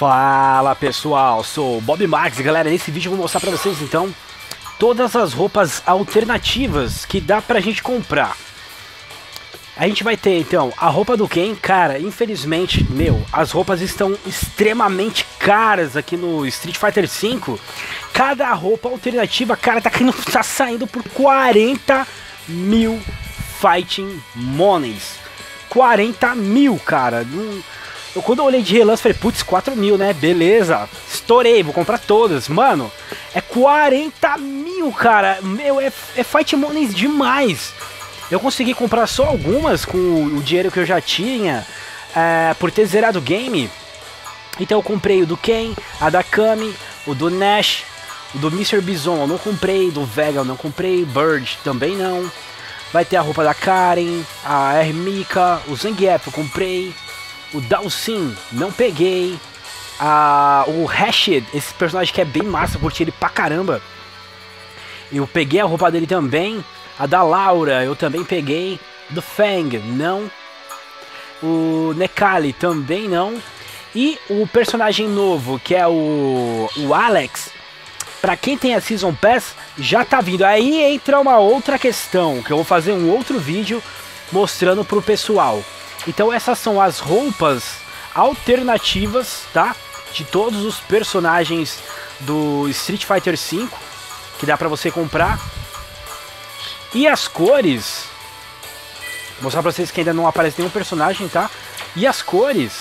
Fala pessoal, sou o Bob Marks e galera, nesse vídeo eu vou mostrar pra vocês então todas as roupas alternativas que dá pra gente comprar. A gente vai ter então a roupa do Ken, cara, infelizmente, as roupas estão extremamente caras aqui no Street Fighter V. Cada roupa alternativa, cara, tá saindo por 40 mil Fighting Monies. 40 mil, cara. Quando eu olhei de relance, falei, putz, 4 mil, né? Beleza, estourei, vou comprar todas. Mano, é 40 mil, cara. É Fight Monies demais. Eu consegui comprar só algumas com o dinheiro que eu já tinha, por ter zerado o game. Então eu comprei o do Ken, a da Kami, o do Nash, o do Mr. Bison eu não comprei, do Vega eu não comprei, Bird também não. Vai ter a roupa da Karen, a Ermika, o Zangief eu comprei. O Dhalsim, não peguei. O Rashid, esse personagem que é bem massa, curti ele pra caramba. Eu peguei a roupa dele também. A da Laura, eu também peguei. Do Fang, não. O Nekali, também não. E o personagem novo, que é o Alex, pra quem tem a Season Pass, já tá vindo. Aí entra uma outra questão, que eu vou fazer um outro vídeo mostrando pro pessoal. Então essas são as roupas alternativas, tá? De todos os personagens do Street Fighter V, que dá pra você comprar. E as cores, vou mostrar pra vocês que ainda não aparece nenhum personagem, tá? E as cores,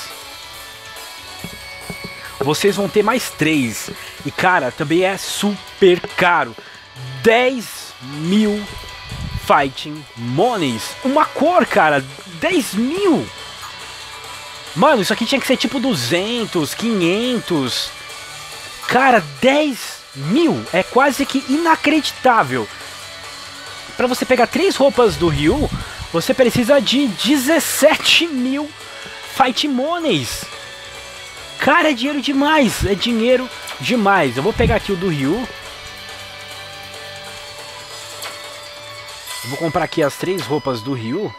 vocês vão ter mais 3. E cara, também é super caro. 10 mil Fighting Monies. Uma cor, cara. 10 mil. Mano, isso aqui tinha que ser tipo 200, 500. Cara, 10 mil. É quase que inacreditável. Pra você pegar 3 roupas do Ryu, você precisa de 17 mil Fighting Monies. Cara, é dinheiro demais. É dinheiro demais. Eu vou pegar aqui o do Ryu. Vou comprar aqui as 3 roupas do Ryu.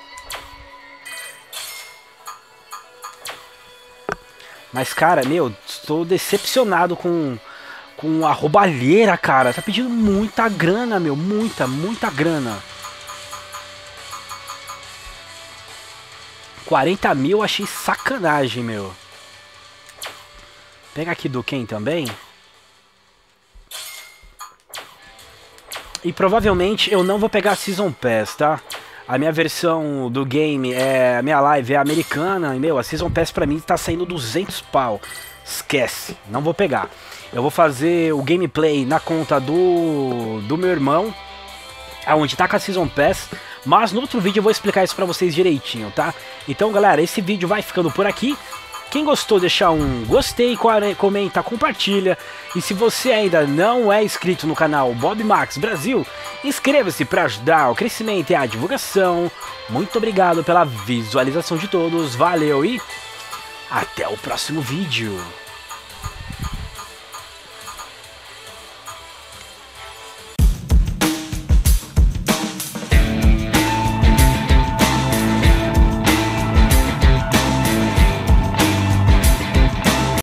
Mas, cara, estou decepcionado com a roubalheira, cara. Tá pedindo muita grana, muita grana. 40 mil, achei sacanagem, meu. Pega aqui do Ken também. E provavelmente eu não vou pegar a Season Pass, tá? A minha versão do game, a minha live é americana. E, a Season Pass pra mim tá saindo 200 pau. Esquece, não vou pegar. Eu vou fazer o gameplay na conta do meu irmão, onde tá com a Season Pass. Mas no outro vídeo eu vou explicar isso pra vocês direitinho, tá? Então, galera, esse vídeo vai ficando por aqui. Quem gostou, deixa um gostei, comenta, compartilha. E se você ainda não é inscrito no canal Bob Marks Brasil, inscreva-se para ajudar o crescimento e a divulgação. Muito obrigado pela visualização de todos, valeu e até o próximo vídeo.